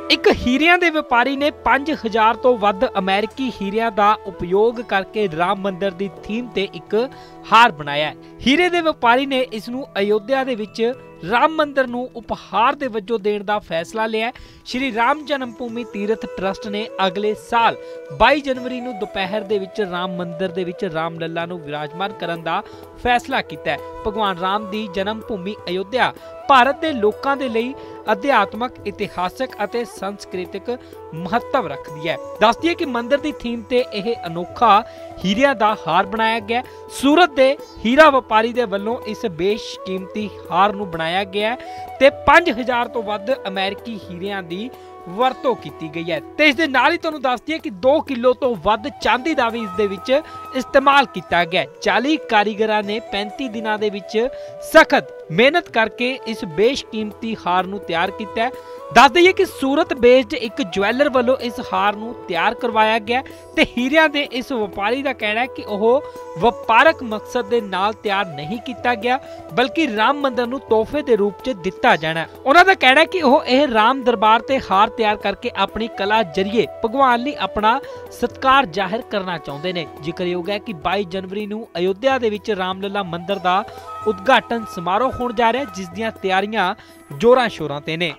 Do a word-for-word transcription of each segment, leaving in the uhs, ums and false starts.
ਇੱਕ ਹੀਰਿਆਂ ਦੇ ਵਪਾਰੀ ਨੇ ਪੰਜ ਹਜ਼ਾਰ ਤੋਂ ਵੱਧ ਅਮਰੀਕੀ ਹੀਰਿਆਂ ਦਾ ਉਪਯੋਗ ਕਰਕੇ ਰਾਮ ਮੰਦਿਰ ਦੀ ਥੀਮ ਤੇ ਇੱਕ ਹਾਰ ਬਣਾਇਆ ਹੈ। ਹੀਰੇ ਦੇ ਵਪਾਰੀ ਨੇ ਇਸ ਨੂੰ ਅਯੋਧਿਆ ਦੇ ਵਿੱਚ ਰਾਮ ਮੰਦਿਰ ਨੂੰ ਉਪਹਾਰ ਦੇ ਵਜੋਂ ਦੇਣ ਦਾ ਫੈਸਲਾ ਲਿਆ ਹੈ। ਸ਼੍ਰੀ ਰਾਮ ਜਨਮ ਭੂਮੀ ਤੀਰਥ ਟਰਸਟ ਨੇ ਅਗਲੇ ਸਾਲ ਬਾਈ ਜਨਵਰੀ ਨੂੰ ਦੁਪਹਿਰ ਦੇ ਵਿੱਚ ਰਾਮ ਮੰਦਿਰ ਦੇ ਵਿੱਚ ਰਾਮ ਲੱਲਾ ਨੂੰ ਵਿਰਾਜਮਾਨ ਕਰਨ ਦਾ ਫੈਸਲਾ ਕੀਤਾ ਹੈ। ਭਗਵਾਨ ਰਾਮ ਦੀ ਜਨਮ ਭੂਮੀ ਅਯੋਧਿਆ ਭਾਰਤ ਦੇ ਲੋਕਾਂ ਦੇ ਲਈ ਅਧਿਆਤਮਕ, ਇਤਿਹਾਸਕ ਅਤੇ ਸੰਸਕ੍ਰਿਤਿਕ ਮਹੱਤਵ ਰੱਖਦੀ ਹੈ। ਦੱਸਦੀ ਹੈ ਕਿ ਮੰਦਿਰ ਦੀ ਥੀਮ ਤੇ ਇਹ ਅਨੋਖਾ ਹੀਰਿਆਂ ਦਾ ਹਾਰ ਬਣਾਇਆ ਗਿਆ। ਸੂਰਤ ਦੇ ਹੀਰਾ ਵਪਾਰੀ ਦੇ ਵੱਲੋਂ ਇਸ ਬੇਸ਼ਕੀਮਤੀ ਹਾਰ ਨੂੰ ਬਣਾਇਆ ਗਿਆ ਤੇ ਪੰਜ ਹਜ਼ਾਰ ਤੋਂ ਵੱਧ ਅਮਰੀਕੀ ਹੀਰਿਆਂ ਦੀ ਵਰਤੋਂ ਕੀਤੀ ਗਈ ਹੈ। ਤੇ ਇਸ ਦੇ ਨਾਲ ਹੀ ਤੁਹਾਨੂੰ ਦੱਸਦੀ ਹੈ ਕਿ ਦੋ ਕਿਲੋ ਤੋਂ ਵੱਧ ਚਾਂਦੀ ਦਾ ਵੀ ਇਸ ਦੇ ਵਿੱਚ ਇਸਤੇਮਾਲ ਕੀਤਾ ਗਿਆ। ਚਾਲੀ ਕਾਰੀਗਰਾਂ ਨੇ ਪੈਂਤੀ ਦਿਨਾਂ ਦੇ ਵਿੱਚ ਸਖਤ ਮਿਹਨਤ ਕਰਕੇ ਇਸ ਬੇਸ਼ਕੀਮਤੀ ਹਾਰ ਨੂੰ ਤਿਆਰ ਕੀਤਾ ਹੈ। ਦੱਸ ਦਈਏ ਕਿ ਸੂਰਤ ਬੇਸਡ ਇੱਕ ਜਵੈਲਰ ਵੱਲੋਂ ਇਸ ਹਾਰ ਨੂੰ ਤਿਆਰ ਕਰਵਾਇਆ ਗਿਆ ਤੇ ਹੀਰਿਆਂ ਦੇ ਇਸ ਵਪਾਰੀ ਦਾ ਕਹਿਣਾ ਹੈ ਕਿ ਉਹ ਵਪਾਰਕ ਮਕਸਦ ਦੇ ਨਾਲ ਤਿਆਰ ਨਹੀਂ ਕੀਤਾ ਗਿਆ, ਬਲਕਿ ਰਾਮ ਮੰਦਿਰ ਨੂੰ ਤੋਹਫੇ ਦੇ ਰੂਪ 'ਚ ਦਿੱਤਾ ਜਾਣਾ। ਉਹਨਾਂ ਦਾ ਕਹਿਣਾ ਹੈ ਕਿ ਉਹ ਇਹ ਰਾਮ ਦਰਬਾਰ ਤੇ ਹਾਰ ਤਿਆਰ ਕਰਕੇ ਆਪਣੀ ਕਲਾ ਜਰੀਏ ਭਗਵਾਨ ਲਈ ਆਪਣਾ ਸਤਿਕਾਰ ਜ਼ਾਹਿਰ ਕਰਨਾ ਚਾਹੁੰਦੇ ਨੇ। ਜ਼ਿਕਰਯੋਗ ਹੈ ਕਿ ਬਾਈ ਜਨਵਰੀ ਨੂੰ ਅਯੋਧਿਆ ਦੇ ਵਿੱਚ ਰਾਮ ਲੱਲਾ ਮੰਦਿਰ ਦਾ ਉਦਘਾਟਨ ਸਮਾਰੋਹ ਹੋਣ ਜਾ ਰਿਹਾ, ਜਿਸ ਦੀਆਂ ਤਿਆਰੀਆਂ ਜ਼ੋਰਾਂ ਸ਼ੋਰਾਂ ਤੇ ਨੇ।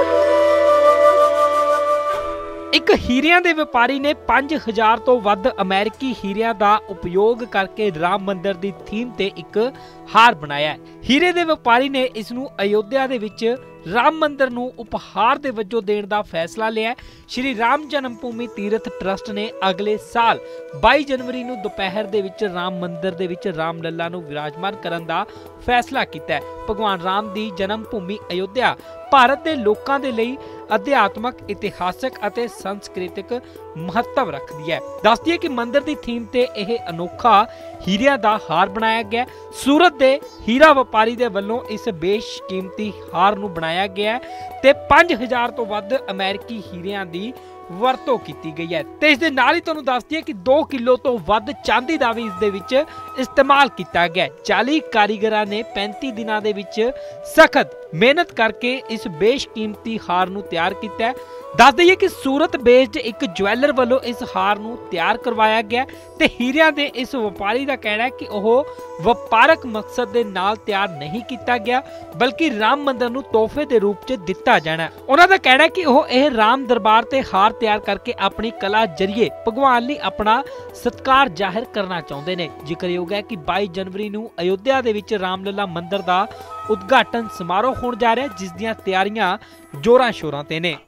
ਇੱਕ ਹੀਰਿਆਂ ਦੇ ਵਪਾਰੀ ਨੇ ਪੰਜ ਹਜ਼ਾਰ ਤੋਂ ਵੱਧ ਅਮਰੀਕੀ ਹੀਰਿਆਂ ਦਾ ਉਪਯੋਗ ਕਰਕੇ ਰਾਮ ਮੰਦਿਰ ਦੀ ਥੀਮ ਤੇ ਇੱਕ ਹਾਰ ਬਣਾਇਆ ਹੈ। ਹੀਰੇ ਦੇ ਵਪਾਰੀ ਨੇ ਇਸ ਨੂੰ ਅਯੋਧਿਆ ਦੇ ਵਿੱਚ ਰਾਮ ਮੰਦਿਰ ਨੂੰ ਉਪਹਾਰ ਦੇ ਵਜੋਂ ਦੇਣ ਦਾ ਫੈਸਲਾ ਲਿਆ ਹੈ। ਸ਼੍ਰੀ ਰਾਮ ਜਨਮ ਭੂਮੀ ਤੀਰਥ ਟਰਸਟ ਨੇ ਅਗਲੇ ਸਾਲ ਬਾਈ ਜਨਵਰੀ ਨੂੰ ਦੁਪਹਿਰ ਦੇ ਵਿੱਚ ਰਾਮ ਮੰਦਿਰ ਦੇ ਵਿੱਚ ਰਾਮ ਲੱਲਾ ਨੂੰ ਵਿਰਾਜਮਾਨ ਕਰਨ ਦਾ ਫੈਸਲਾ ਕੀਤਾ ਹੈ। ਭਗਵਾਨ ਰਾਮ ਦੀ ਜਨਮ ਭੂਮੀ ਅਯੋਧਿਆ ਭਾਰਤ ਦੇ ਲੋਕਾਂ ਦੇ ਲਈ ਅਧਿਆਤਮਕ, ਇਤਿਹਾਸਕ ਅਤੇ ਸੰਸਕ੍ਰਿਤਿਕ ਮਹੱਤਵ ਰੱਖਦੀ ਹੈ। ਦੱਸਦੀ ਹੈ ਕਿ ਮੰਦਿਰ ਦੀ ਥੀਮ ਤੇ ਇਹ ਅਨੋਖਾ ਹੀਰਿਆਂ ਦਾ ਹਾਰ ਬਣਾਇਆ ਗਿਆ। ਸੂਰਤ ਦੇ ਹੀਰਾ ਵਪਾਰੀ ਦੇ ਵੱਲੋਂ ਇਸ ਬੇਸ਼ਕੀਮਤੀ ਹਾਰ ਨੂੰ ਬਣਾਇਆ ਗਿਆ ਤੇ ਪੰਜ ਹਜ਼ਾਰ ਤੋਂ ਵੱਧ ਅਮਰੀਕੀ ਹੀਰਿਆਂ ਦੀ ਵਰਤੋਂ ਕੀਤੀ ਗਈ ਹੈ। ਤੇ ਇਸ ਦੇ ਨਾਲ ਹੀ ਤੁਹਾਨੂੰ ਦੱਸਦੀ ਹੈ ਕਿ ਦੋ ਕਿਲੋ ਤੋਂ ਵੱਧ ਚਾਂਦੀ ਦਾ ਵੀ ਇਸ ਦੇ ਵਿੱਚ ਇਸਤੇਮਾਲ ਕੀਤਾ ਗਿਆ। ਚਾਲੀ ਕਾਰੀਗਰਾਂ ਨੇ ਪੈਂਤੀ ਦਿਨਾਂ ਦੇ ਵਿੱਚ ਸਖਤ ਮਿਹਨਤ ਕਰਕੇ ਇਸ ਬੇਸ਼ਕੀਮਤੀ ਹਾਰ ਨੂੰ ਤਿਆਰ ਕੀਤਾ ਹੈ। ਦੱਸ ਦਈਏ ਕਿ ਸੂਰਤ ਬੇਸਡ ਇੱਕ ਜਵੈਲਰ ਵੱਲੋਂ ਇਸ ਹਾਰ ਨੂੰ ਤਿਆਰ ਕਰਵਾਇਆ ਗਿਆ ਤੇ ਹੀਰਿਆਂ ਦੇ ਇਸ ਵਪਾਰੀ ਦਾ ਕਹਿਣਾ ਹੈ ਕਿ ਉਹ ਵਪਾਰਕ ਮਕਸਦ ਦੇ ਨਾਲ ਤਿਆਰ ਨਹੀਂ ਕੀਤਾ ਗਿਆ, ਬਲਕਿ ਰਾਮ ਮੰਦਿਰ ਨੂੰ ਤੋਹਫੇ ਦੇ ਰੂਪ 'ਚ ਦਿੱਤਾ ਜਾਣਾ। ਉਹਨਾਂ ਦਾ ਕਹਿਣਾ ਹੈ ਕਿ ਉਹ ਇਹ ਰਾਮ ਦਰਬਾਰ ਤੇ ਹਾਰ ਤਿਆਰ ਕਰਕੇ ਆਪਣੀ ਕਲਾ ਜਰੀਏ ਭਗਵਾਨ ਲਈ ਆਪਣਾ ਸਤਿਕਾਰ ਜ਼ਾਹਿਰ ਕਰਨਾ ਚਾਹੁੰਦੇ ਨੇ। ਜ਼ਿਕਰਯੋਗ ਹੈ ਕਿ ਬਾਈ ਜਨਵਰੀ ਨੂੰ ਅਯੋਧਿਆ ਦੇ ਵਿੱਚ ਰਾਮ ਲੱਲਾ ਮੰਦਿਰ ਦਾ ਉਦਘਾਟਨ ਸਮਾਰੋਹ ਹੋਣ ਜਾ ਰਿਹਾ, ਜਿਸ ਦੀਆਂ ਤਿਆਰੀਆਂ ਜ਼ੋਰਾਂ ਸ਼ੋਰਾਂ ਤੇ ਨੇ।